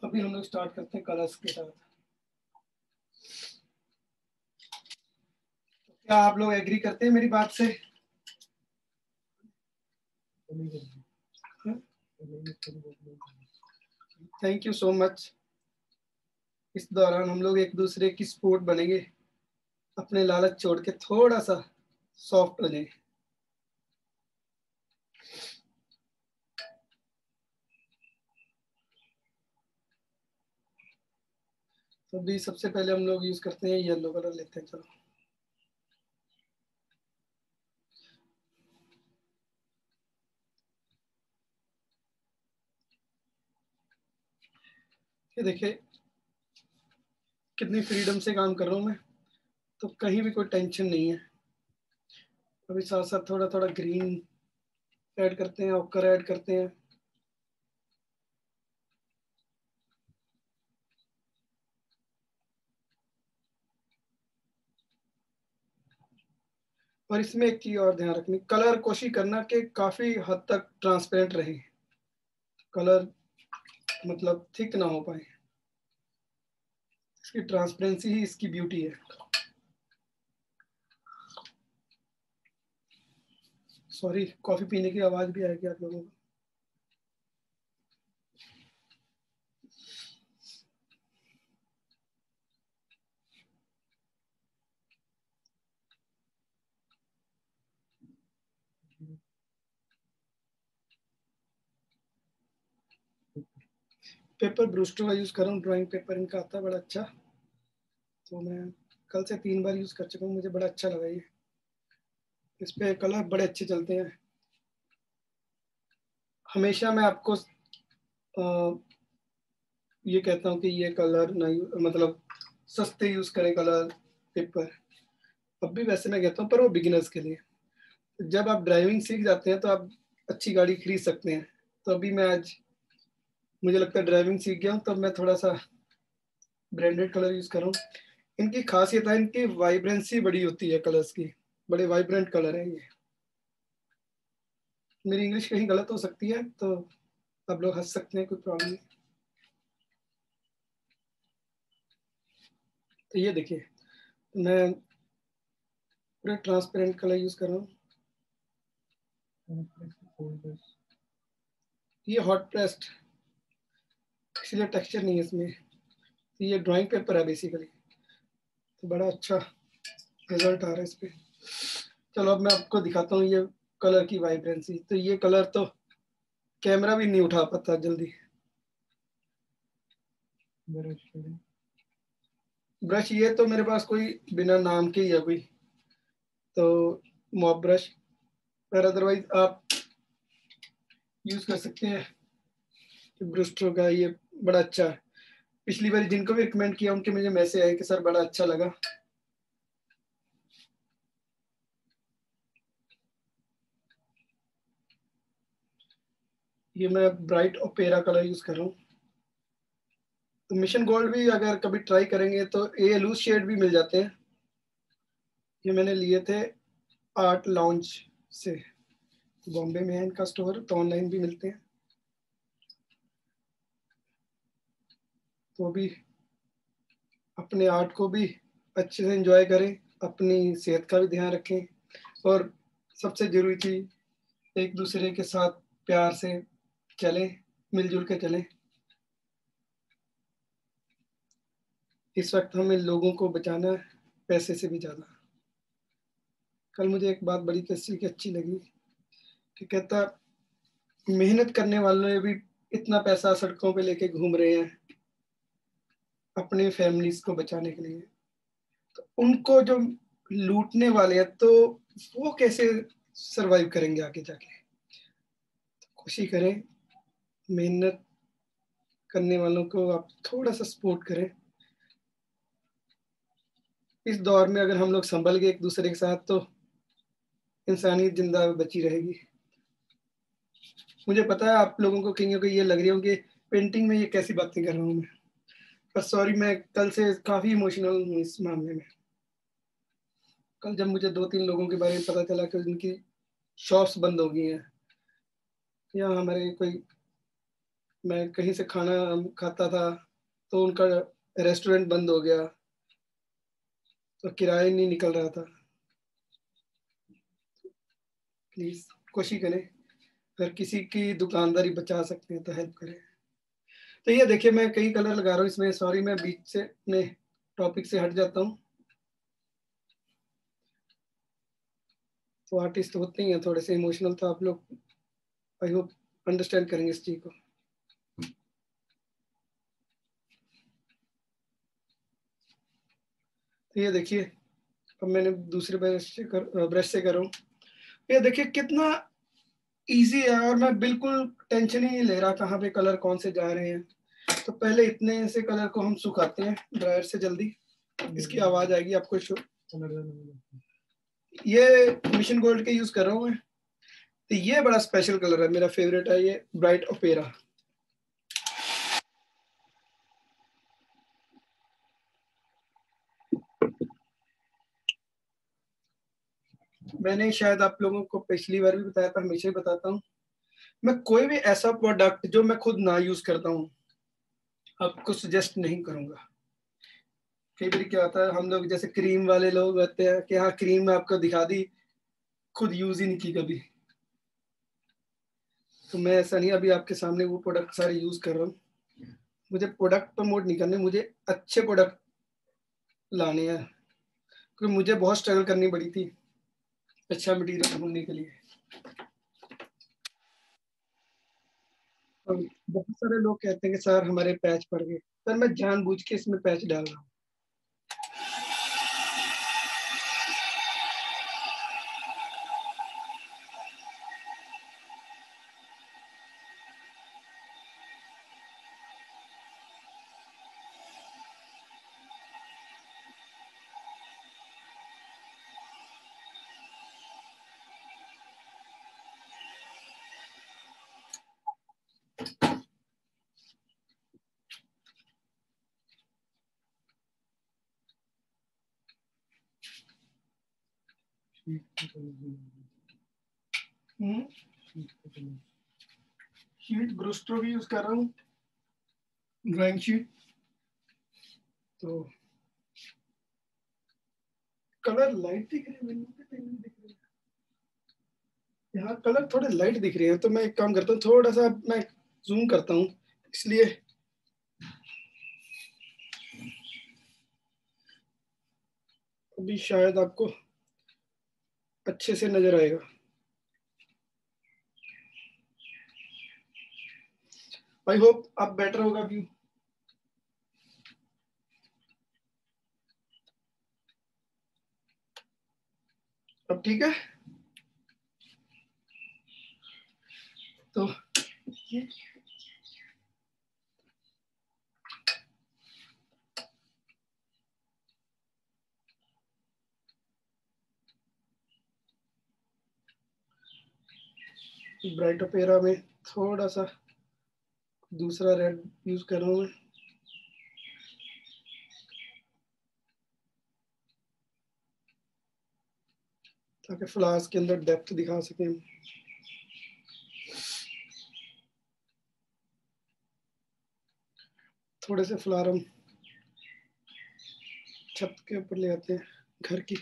अभी हम लोग स्टार्ट करते हैं कलर्स के साथ। क्या आप लोग एग्री करते हैं मेरी बात से? Thank you so much. इस दौरान हम लोग एक दूसरे की सपोर्ट बनेंगे, अपने लालच छोड़ के थोड़ा सा सॉफ्ट हो जाए। तो अभी सबसे पहले हम लोग यूज करते हैं येलो कलर लेते हैं। चलो ये देखिए कितनी फ्रीडम से काम कर रहा हूँ मैं, तो कहीं भी कोई टेंशन नहीं है। अभी साथ साथ थोड़ा थोड़ा ग्रीन ऐड करते हैं, ऑकर ऐड करते हैं। और इसमें एक चीज और ध्यान रखनी, कलर कोशिश करना कि काफी हद तक ट्रांसपेरेंट रहे, कलर मतलब थिक ना हो पाए। इसकी ट्रांसपेरेंसी ही इसकी ब्यूटी है। सॉरी, कॉफी पीने की आवाज भी आएगी आप लोगों को। पेपर ब्रूस्टर का यूज कर रहा हूँ, ड्राइंग पेपर इनका आता है बड़ा अच्छा। तो मैं कल से 3 बार यूज कर चुका हूँ, मुझे बड़ा अच्छा लगा ये। इस पे कलर बड़े अच्छे चलते हैं। हमेशा मैं आपको ये कहता हूँ कि ये कलर नहीं, मतलब सस्ते यूज करें कलर पेपर। अब भी वैसे मैं कहता हूँ, पर वो बिगिनर्स के लिए। जब आप ड्राइविंग सीख जाते हैं तो आप अच्छी गाड़ी खरीद सकते हैं। तो अभी मैं आज, मुझे लगता है ड्राइविंग सीख गया हूँ, तब मैं थोड़ा सा ब्रांडेड कलर यूज कर रहा हूँ। इनकी खासियत है, इनकी वाइब्रेंसी बड़ी होती है कलर्स की, बड़े वाइब्रेंट कलर है ये। मेरी इंग्लिश कहीं गलत हो सकती है तो आप लोग हंस सकते हैं, कोई प्रॉब्लम नहीं। तो ये देखिए मैं पूरा ट्रांसपेरेंट कलर यूज कर रहा हूँ। ये हॉट प्रेस्ड, इसलिए टेक्सचर नहीं है इसमें। तो ये ड्राइंग पेपर है बेसिकली, तो बड़ा अच्छा रिजल्ट आ रहा है इस पे। चलो अब मैं आपको दिखाता हूँ ये कलर की वाइब्रेंसी। तो ये कलर तो कैमरा भी नहीं उठा पाता जल्दी। ब्रश ये तो मेरे पास कोई बिना नाम के ही है कोई, तो मॉप ब्रश। पर अदरवाइज आप यूज कर सकते हैं ब्रूस्टर का, ये बड़ा अच्छा है। पिछली बार जिनको भी रिकमेंड किया उनके मुझे मैसेज आए कि सर बड़ा अच्छा लगा। ये मैं ब्राइट ओपेरा कलर यूज कर रहा हूँ। तो मिशन गोल्ड भी अगर कभी ट्राई करेंगे तो ये लूज शेड भी मिल जाते हैं। ये मैंने लिए थे आर्ट लॉन्च से, बॉम्बे में है इनका स्टोर, तो ऑनलाइन भी मिलते हैं। तो भी अपने आर्ट को भी अच्छे से एंजॉय करें, अपनी सेहत का भी ध्यान रखें, और सबसे जरूरी चीज एक दूसरे के साथ प्यार से चलें, मिलजुल के चलें। इस वक्त हमें लोगों को बचाना है पैसे से भी ज्यादा। कल मुझे एक बात बड़ी किसी की अच्छी लगी कि कहता, मेहनत करने वालों भी इतना पैसा सड़कों पे लेके घूम रहे हैं अपने फैमिलीज को बचाने के लिए, तो उनको जो लूटने वाले हैं तो वो कैसे सरवाइव करेंगे आगे जाके। कोशिश करें, मेहनत करने वालों को आप थोड़ा सा सपोर्ट करें। इस दौर में अगर हम लोग संभल गए एक दूसरे के साथ तो इंसानियत जिंदा बची रहेगी। मुझे पता है आप लोगों को कहीं को ये लग रही होंगी पेंटिंग में ये कैसी बातें कर रहा हूँ मैं, पर सॉरी मैं कल से काफी इमोशनल हूँ इस मामले में। कल जब मुझे 2-3 लोगों के बारे में पता चला कि उनकी शॉप्स बंद हो गई हैं, या हमारे कोई मैं कहीं से खाना खाता था तो उनका रेस्टोरेंट बंद हो गया, तो किराया नहीं निकल रहा था। प्लीज़ कोशिश करें, अगर किसी की दुकानदारी बचा सकते हैं तो हेल्प करें। तो ये देखिए मैं कई कलर लगा रहा हूँ इसमें, सॉरी मैं बीच से अपने टॉपिक से हट जाता हूँ। तो आर्टिस्ट होते ही हैं थोड़े से इमोशनल, तो आप लोग आई होप अंडरस्टैंड करेंगे इस चीज़ को। तो ये देखिए, अब मैंने दूसरे ब्रश से कर रहा हूँ। ये देखिए कितना इजी है, और मैं बिल्कुल टेंशन ही नहीं ले रहा कहाँ पे कलर कौन से जा रहे हैं। तो पहले इतने से कलर को हम सुखाते हैं ड्रायर से जल्दी, इसकी आवाज आएगी आपको शो। ये मिशन गोल्ड के यूज कर रहा हूँ मैं। तो ये बड़ा स्पेशल कलर है, मेरा फेवरेट है ये ब्राइट ओपेरा। मैंने शायद आप लोगों को पिछली बार भी बताया था, हमेशा ही बताता हूँ, मैं कोई भी ऐसा प्रोडक्ट जो मैं खुद ना यूज करता हूँ आपको सजेस्ट नहीं करूंगा। कई बार क्या होता है, हम लोग जैसे क्रीम वाले लोग होते हैं कि हाँ क्रीम आपको दिखा दी, खुद यूज ही नहीं की कभी। तो मैं ऐसा नहीं, अभी आपके सामने वो प्रोडक्ट सारे यूज कर रहा हूँ। मुझे प्रोडक्ट प्रमोट नहीं करने, मुझे अच्छे प्रोडक्ट लाने हैं, क्योंकि मुझे बहुत स्ट्रगल करनी पड़ी थी अच्छा मटेरियल ढूंढने के लिए। और बहुत सारे लोग कहते हैं कि सर हमारे पैच पड़ गए, पर मैं जानबूझ के इसमें पैच डाल रहा हूँ। शीट ब्रूस्टो भी यूज कर रहा हूँ, ड्राइंग शीट। तो कलर लाइट दिख रहे हैं, दिख रहे हैं यहाँ कलर थोड़े लाइट दिख रहे हैं, तो मैं एक काम करता हूँ, थोड़ा सा मैं जूम करता हूँ, इसलिए अभी शायद आपको अच्छे से नजर आएगा। आई होप अब बेटर होगा व्यू। अब ठीक है। तो ये ब्राइट ओपेरा में थोड़ा सा दूसरा रेड यूज कर रहा हूँ मैं, ताकि फ्लावर्स के अंदर डेप्थ दिखा सकें। थोड़े से फ्लावर हम छत के ऊपर ले आते हैं घर की।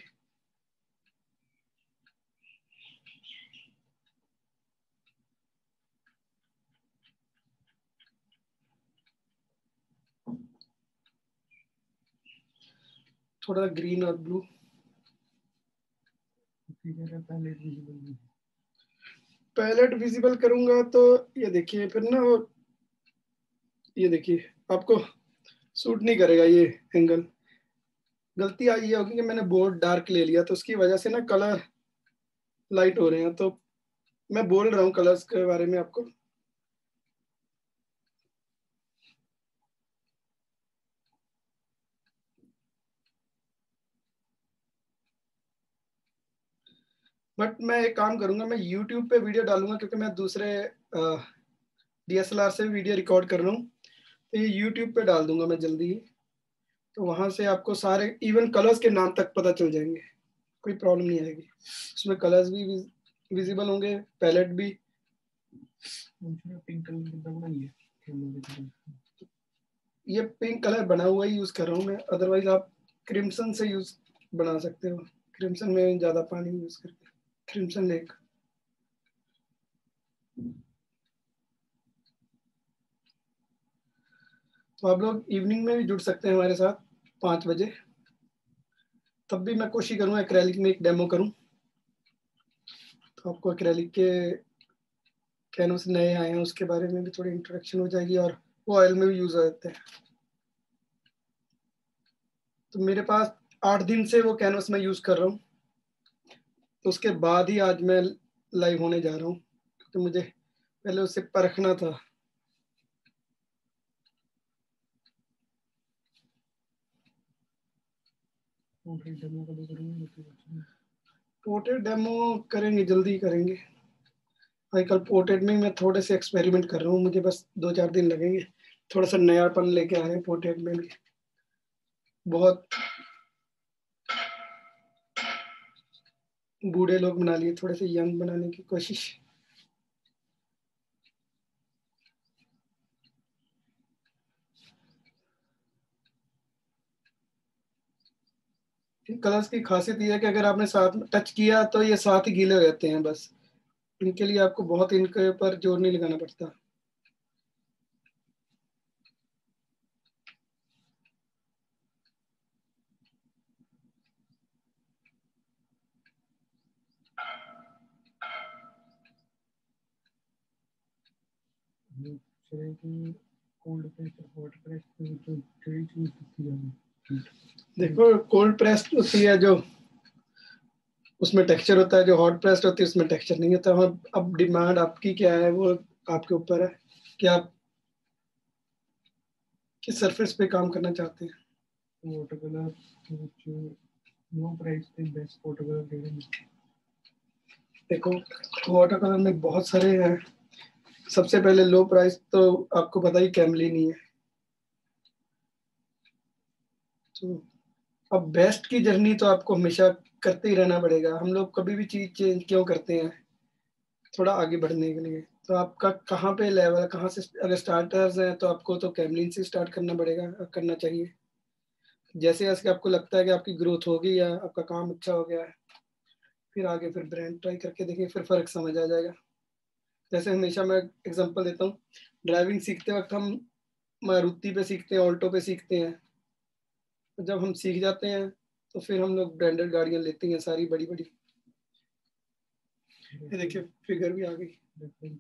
थोड़ा ग्रीन और ब्लू। पैलेट विजिबल करूंगा तो ये देखिए फिर ना, ये देखिए आपको सूट नहीं करेगा ये एंगल। गलती आई ये होगी कि मैंने बोर्ड डार्क ले लिया, तो उसकी वजह से ना कलर लाइट हो रहे हैं। तो मैं बोल रहा हूँ कलर्स के बारे में आपको। बट मैं एक काम करूंगा, मैं यूट्यूब पे वीडियो डालूंगा, क्योंकि मैं दूसरे डीएसएलआर से वीडियो रिकॉर्ड कर रहा हूँ, तो ये यूट्यूब पे डाल दूंगा मैं जल्दी ही। तो वहां से आपको सारे इवन कलर्स के नाम तक पता चल जाएंगे, कोई प्रॉब्लम नहीं आएगी। उसमें कलर्स भी विजिबल होंगे, पैलेट भी। पिंक कलर बनाइए। ये पिंक कलर बना हुआ ही यूज कर रहा हूँ मैं, अदरवाइज आप क्रिम्सन से यूज बना सकते हो। क्रिम्सन में ज्यादा पानी यूज करके, क्रिम्सन लेक। तो आप लोग इवनिंग में भी जुड़ सकते हैं हमारे साथ 5 बजे। तब भी मैं कोशिश करूँगा एक्रेलिक में एक डेमो करूँ, तो आपको एक्रेलिक के कैनवस नए आए हैं उसके बारे में भी थोड़ी इंट्रोडक्शन हो जाएगी, और वो ऑयल में भी यूज हो जाते हैं। तो मेरे पास 8 दिन से वो कैनवस मैं यूज कर रहा हूँ, तो उसके बाद ही आज मैं लाइव होने जा रहा हूँ, तो मुझे पहले उससे परखना था। पोर्ट्रेट डेमो करेंगे, जल्दी करेंगे। आजकल पोर्ट्रेट में मैं थोड़े से एक्सपेरिमेंट कर रहा हूँ, मुझे बस 2-4 दिन लगेंगे। थोड़ा सा नयापन लेके आए हैं पोर्ट्रेट में भी, बहुत बूढ़े लोग बना लिए, थोड़े से यंग बनाने की कोशिश। इन कलर्स की खासियत ये है कि अगर आपने साथ में टच किया तो ये साथ ही गीले हो जाते हैं बस। इनके लिए आपको बहुत इनके ऊपर जोर नहीं लगाना पड़ता। देखो कोल्ड प्रेस होती है जो, उसमें टेक्सचर होता है, जो हॉट प्रेस्ड होती है उसमें टेक्सचर नहीं होता। अब डिमांड आपकी क्या है वो आपके ऊपर है कि आप किस सरफेस पे काम करना चाहते हैं। देखो वाटर कलर में बहुत सारे हैं। सबसे पहले लो प्राइस तो आपको पता ही कैमलिन ही है। तो अब बेस्ट की जर्नी तो आपको हमेशा करते ही रहना पड़ेगा। हम लोग कभी भी चीज चेंज क्यों करते हैं, थोड़ा आगे बढ़ने के लिए। तो आपका कहाँ पे लेवल, कहाँ से, अगर स्टार्टर्स हैं तो आपको तो कैमलिन से स्टार्ट करना पड़ेगा, करना चाहिए। जैसे जैसे आपको लगता है कि आपकी ग्रोथ हो गई या आपका काम अच्छा हो गया है, फिर आगे फिर ब्रांड ट्राई करके देखें, फिर फर्क समझ आ जाएगा। जैसे हमेशा मैं एग्जांपल देता हूँ, ड्राइविंग सीखते वक्त हम मारुति पे सीखते हैं, ऑल्टो पे सीखते हैं। तो जब हम सीख जाते हैं तो फिर हम लोग ब्रांडेड गाड़ियां लेते हैं सारी बड़ी बड़ी। ये देखिए फिगर भी आ गई।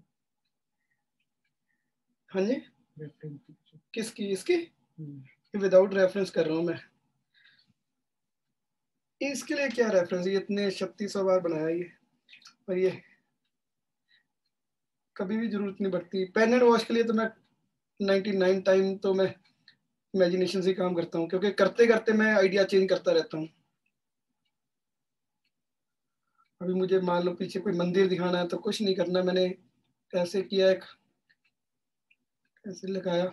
हाँ जी, किसकी, इसकी? विदाउट रेफरेंस कर रहा हूँ मैं। इसके लिए क्या रेफरेंस, ये इतने 3600 बार बनाया ये, और ये कभी भी जरूरत नहीं पड़ती। पेन एंड वॉश के लिए तो मैं 99 टाइम तो मैं इमेजिनेशन से काम करता हूँ, क्योंकि करते करते मैं आइडिया चेंज करता रहता हूँ। अभी मुझे मान लो पीछे कोई मंदिर दिखाना है तो कुछ नहीं करना, मैंने ऐसे किया, एक ऐसे लगाया।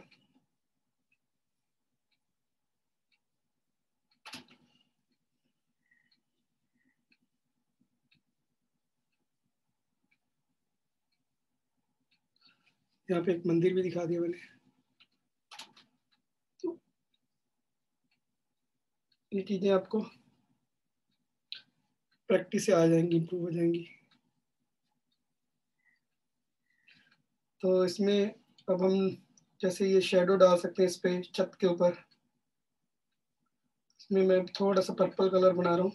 यहाँ पे एक मंदिर भी दिखा दिया मैंने। तो ये चीजें आपको प्रैक्टिस से आ जाएंगी, इम्प्रूव हो जाएंगी। तो इसमें अब हम जैसे ये शेडो डाल सकते हैं इस पे छत के ऊपर। इसमें मैं थोड़ा सा पर्पल कलर बना रहा हूँ।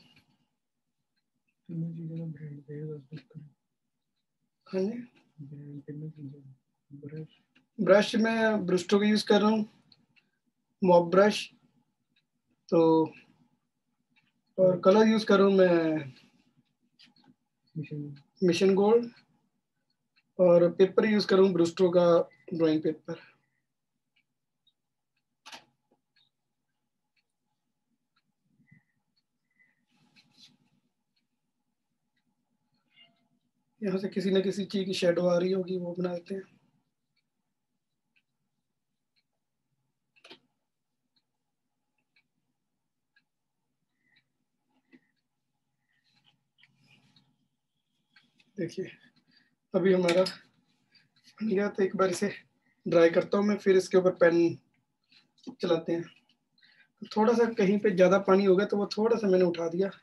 हाँ जी, ब्रश मैं ब्रुस्टो का यूज कर रहा हूँ, मॉप ब्रश। तो और कलर यूज कर रहा हूँ मैं मिशन गोल्ड, और पेपर यूज कर रहा हूँ ब्रुस्टो का ड्राइंग पेपर। यहाँ से किसी न किसी चीज की शेडो आ रही होगी, वो बना देते हैं। देखिए अभी हमारा बन गया, तो एक बार इसे ड्राई करता हूँ मैं, फिर इसके ऊपर पेन चलाते हैं। तो थोड़ा सा कहीं पे ज़्यादा पानी हो गया तो वो थोड़ा सा मैंने उठा दिया।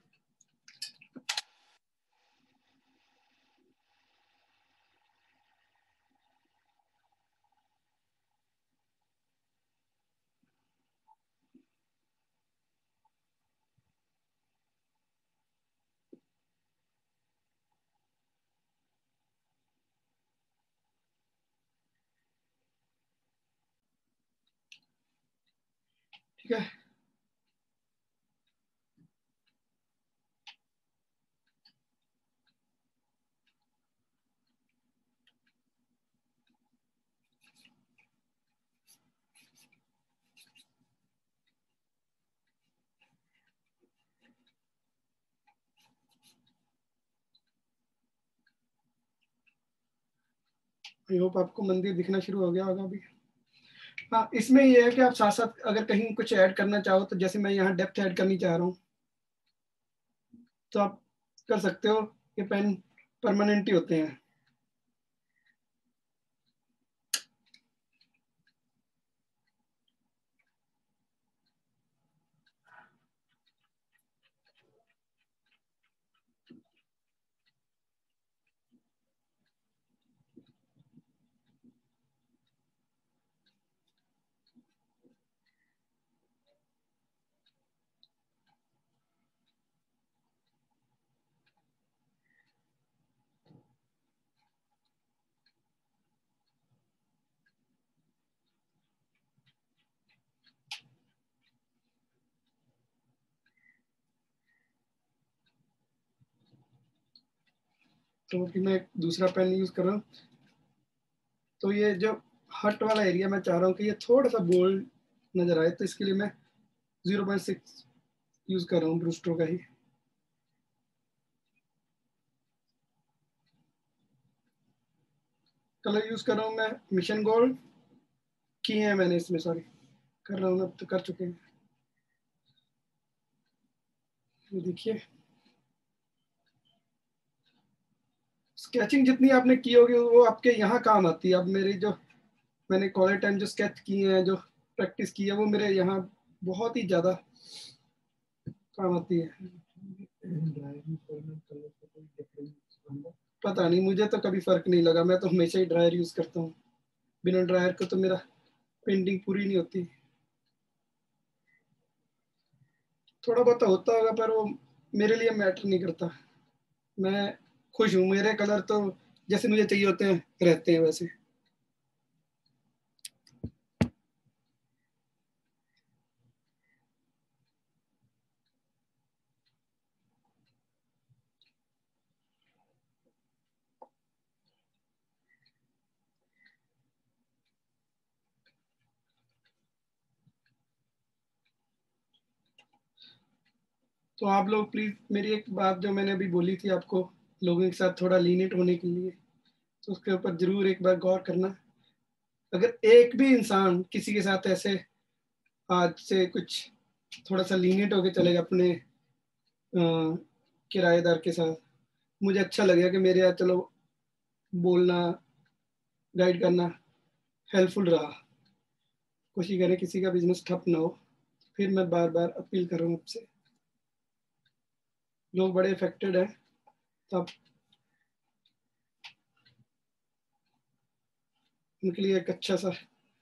ठीक है, आई होप आपको मंदिर दिखना शुरू हो गया होगा अभी। हाँ, इसमें ये है कि आप साथ साथ अगर कहीं कुछ ऐड करना चाहो, तो जैसे मैं यहाँ डेप्थ ऐड करनी चाह रहा हूँ तो आप कर सकते हो। ये पेन परमानेंट ही होते हैं। तो कि मैं एक दूसरा पेन यूज कर रहा हूँ। तो ये जो हट वाला एरिया मैं चाह रहा हूँ कि ये थोड़ा सा बोल्ड नजर आए, तो इसके लिए मैं 0.6 यूज कर रहा हूँ, ब्रूस्टो का ही। कलर यूज कर रहा हूँ मैं मिशन गोल्ड, किए हैं मैंने इसमें, सॉरी कर रहा हूँ, अब तो कर चुके हैं। ये देखिए, स्केचिंग जितनी आपने की होगी वो आपके यहाँ काम आती है। अब मेरी जो मैंने कॉलेज टाइम जो स्केच किए हैं, जो प्रैक्टिस की है, वो मेरे यहाँ बहुत ही ज़्यादा काम आती है। पता नहीं, मुझे तो कभी फर्क नहीं लगा, मैं तो हमेशा ही ड्रायर यूज करता हूँ। बिना ड्रायर को तो मेरा पेंटिंग पूरी नहीं होती। थोड़ा बहुत तो होता होगा, पर वो मेरे लिए मैटर नहीं करता। मैं खुश हूँ, मेरे कलर तो जैसे मुझे चाहिए होते हैं रहते हैं वैसे। तो आप लोग प्लीज मेरी एक बात जो मैंने अभी बोली थी आपको, लोगों के साथ थोड़ा लीनिट होने के लिए, तो उसके ऊपर जरूर एक बार गौर करना। अगर एक भी इंसान किसी के साथ ऐसे आज से कुछ थोड़ा सा लीनिट होके चलेगा अपने किराएदार के साथ, मुझे अच्छा लगेगा कि मेरे यहाँ चलो बोलना, गाइड करना हेल्पफुल रहा। कोशिश करें किसी का बिजनेस ठप ना हो। फिर मैं बार बार अपील कर रहा हूँ आपसे, लोग बड़े इफेक्टेड हैं, तो आप उनके लिए एक अच्छा सा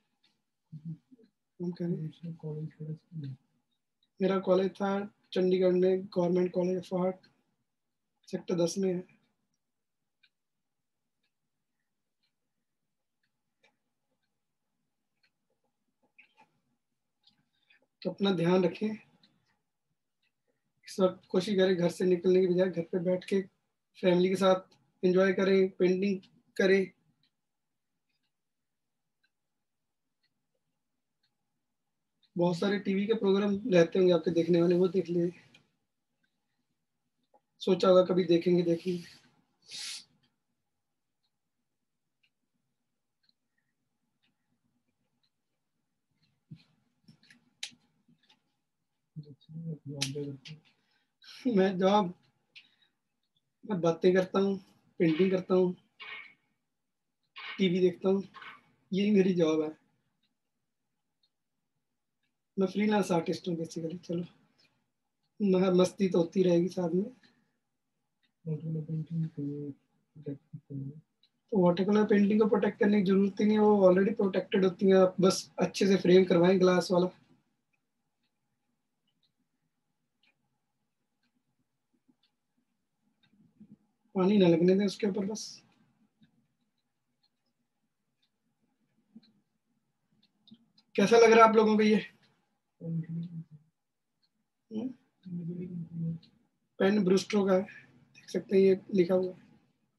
काम करें। मेरा कॉलेज था चंडीगढ़ में, government college of art, sector 10 में है। तो अपना ध्यान रखें। इस वक्त कोशिश करें घर से निकलने की बजाय घर पे बैठ के फैमिली के साथ एंजॉय करें, पेंटिंग करें। बहुत सारे टीवी के प्रोग्राम रहते होंगे आपके देखने वाले, वो देख लिए। सोचा होगा कभी देखेंगे देखेंगे। मैं जॉब, मैं बातें करता हूँ, पेंटिंग करता हूँ, टीवी देखता हूँ। यही मेरी जॉब है। मैं फ्रीलांस आर्टिस्ट हूँ बेसिकली। चलो, मस्ती तो होती रहेगी साथ में। वाटर कलर पेंटिंग को प्रोटेक्ट करने की जरूरत ही नहीं है, वो ऑलरेडी प्रोटेक्टेड होती है। आप बस अच्छे से फ्रेम करवाएं ग्लास वाला। पानी ना लगने दें उसके ऊपर बस। कैसा लग रहा है आप लोगों को ये? पेन ब्रूस्टो का है, देख सकते हैं ये लिखा हुआ है।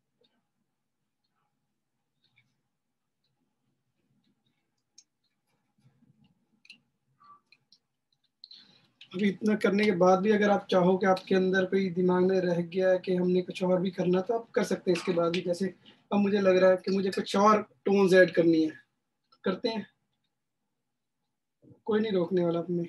अभी इतना करने के बाद भी अगर आप चाहो कि आपके अंदर कोई दिमाग में रह गया है कि हमने कुछ और भी करना, तो आप कर सकते हैं इसके बाद भी। जैसे अब मुझे लग रहा है कि मुझे कुछ और टोन्स ऐड करनी है, करते हैं। कोई नहीं रोकने वाला अपने।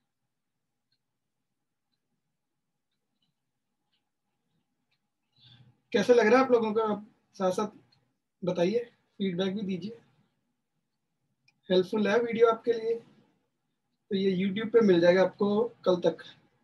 कैसा लग रहा है आप लोगों का? आप साथ साथ बताइए, फीडबैक भी दीजिए। हेल्पफुल है वीडियो आपके लिए? तो ये यूट्यूब पे मिल जाएगा आपको कल तक।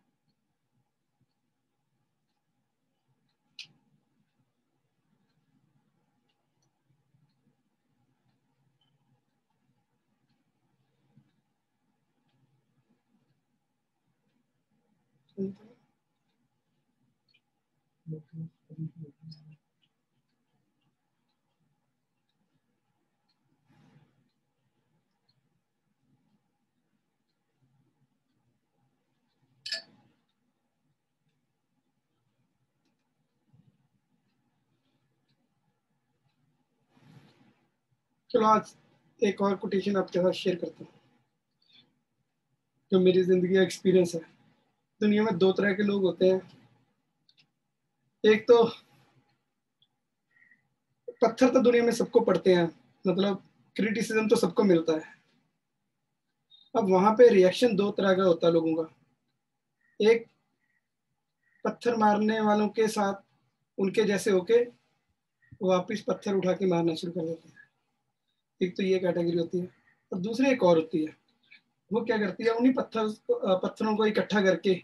चलो आज एक और कोटेशन आपके साथ शेयर करता हूँ, जो मेरी जिंदगी का एक्सपीरियंस है। दुनिया में दो तरह के लोग होते हैं। एक तो पत्थर तो दुनिया में सबको पड़ते हैं, मतलब क्रिटिसिज्म तो सबको मिलता है। अब वहां पे रिएक्शन दो तरह का होता है लोगों का। एक, पत्थर मारने वालों के साथ उनके जैसे होके वापिस पत्थर उठा के मारना शुरू कर देते हैं। एक तो ये कैटेगरी होती है। और दूसरी एक और होती है, वो क्या करती है, उन्हीं पत्थरों को इकट्ठा करके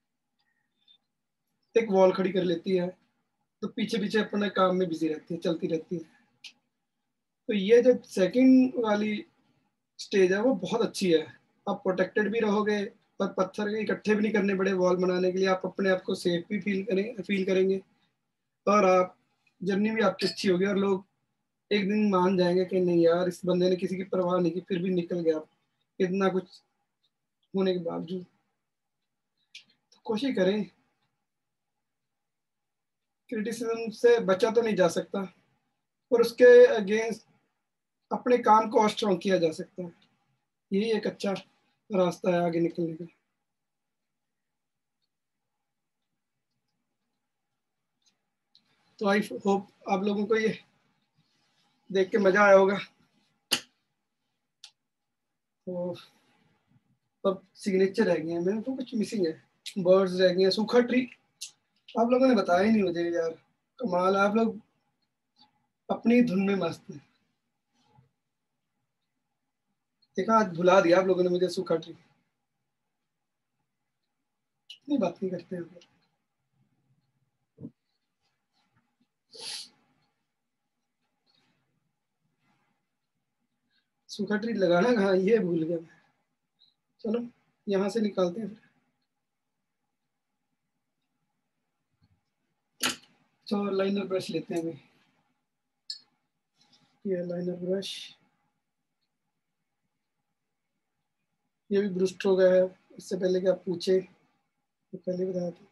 एक वॉल खड़ी कर लेती है। तो पीछे पीछे अपने काम में बिजी रहती है, चलती रहती है। तो ये जो सेकंड वाली स्टेज है वो बहुत अच्छी है। आप प्रोटेक्टेड भी रहोगे, और पत्थर इकट्ठे भी नहीं करने पड़े वॉल बनाने के लिए। आप अपने आप को सेफ भी फील करेंगे। और आप, जर्नी भी आपकी अच्छी होगी, और लोग एक दिन मान जाएंगे कि नहीं यार, इस बंदे ने किसी की परवाह नहीं की, फिर भी निकल गया इतना कुछ होने के बावजूद। तो कोशिश करें। क्रिटिसिज्म से बचा तो नहीं जा सकता, पर उसके अगेंस्ट अपने काम को और स्ट्रॉन्ग किया जा सकता है। यही एक अच्छा रास्ता है आगे निकलने का। तो आई होप आप लोगों को ये देख के मजा आया होगा। तो अब सिग्नेचर रह गए हैं, मेरे को कुछ मिसिंग है। बर्ड्स रह गए हैं, सूखा ट्री। आप लोगों ने बताया ही नहीं मुझे यार। कमाल, आप लोग अपनी धुन में मस्त हैं। देखा, आज भुला दिया आप लोगों ने मुझे सूखा ट्री। कितनी बात नहीं करते हैं। सूखा ट्री लगाना कहाँ, ये भूल गया मैं। चलो, यहाँ से निकालते हैं फिर। तो लाइनर ब्रश लेते हैं अभी। ये लाइनर ब्रश, ये भी ब्रूस्ट हो गया है। इससे पहले कि आप पूछे, तो पहले बताया था।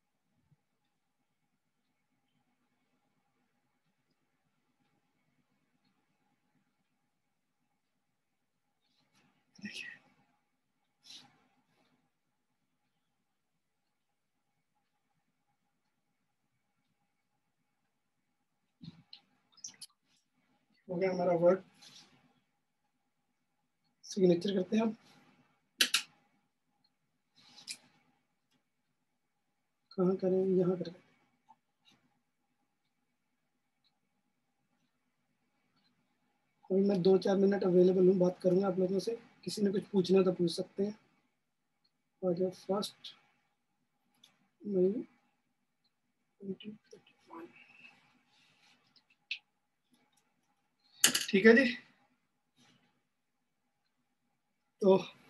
हो गया हमारा वर्क। सिग्नेचर करते हैं हम। कहाँ करें, यहाँ करें। अभी मैं 2-4 मिनट अवेलेबल हूँ, बात करूँगा आप लोगों से। किसी ने कुछ पूछना तो पूछ सकते हैं। और जो फर्स्ट मई 2021, ठीक है जी। तो